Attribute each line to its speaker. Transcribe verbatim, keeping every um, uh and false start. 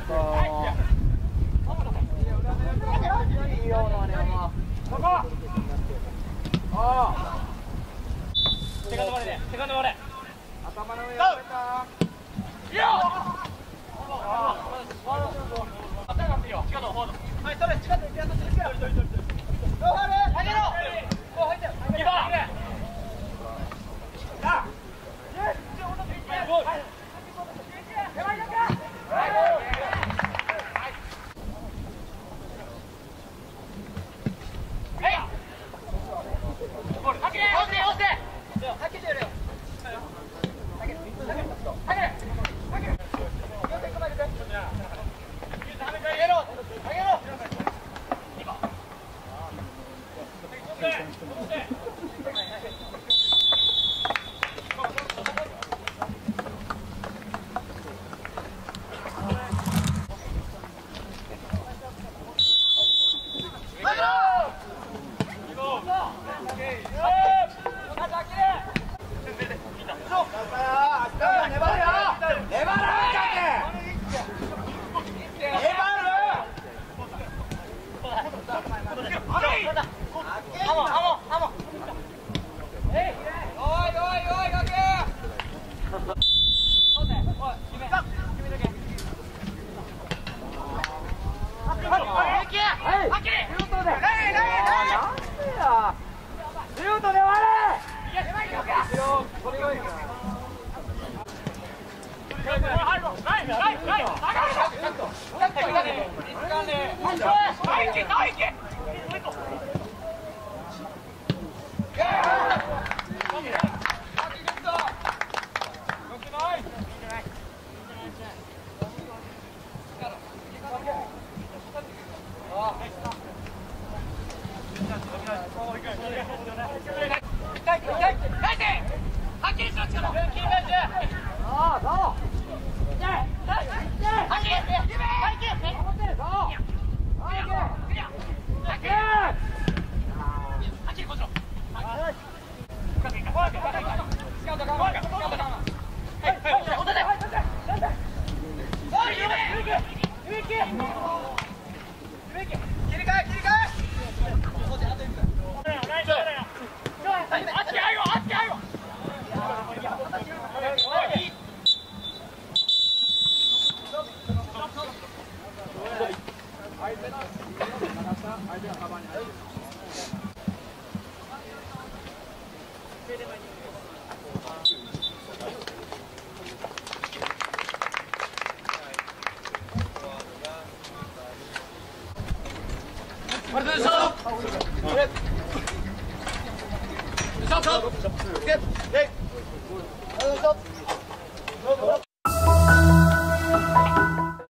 Speaker 1: セカンドバレーで、セカンドバレー。頭の上やめた。いや。近くのフォード。はい、それ近くにやっと続けろ。どう張る？上げろ。こう入って。キーパー。さあ。ゴール。手前だけ。はい。ゴール。はけ。押せ押せ。はけてやるよ。はけ。はけ。はけ。はけ。両手構えてくれ。上げろ。上げろ。今。
Speaker 2: Stop!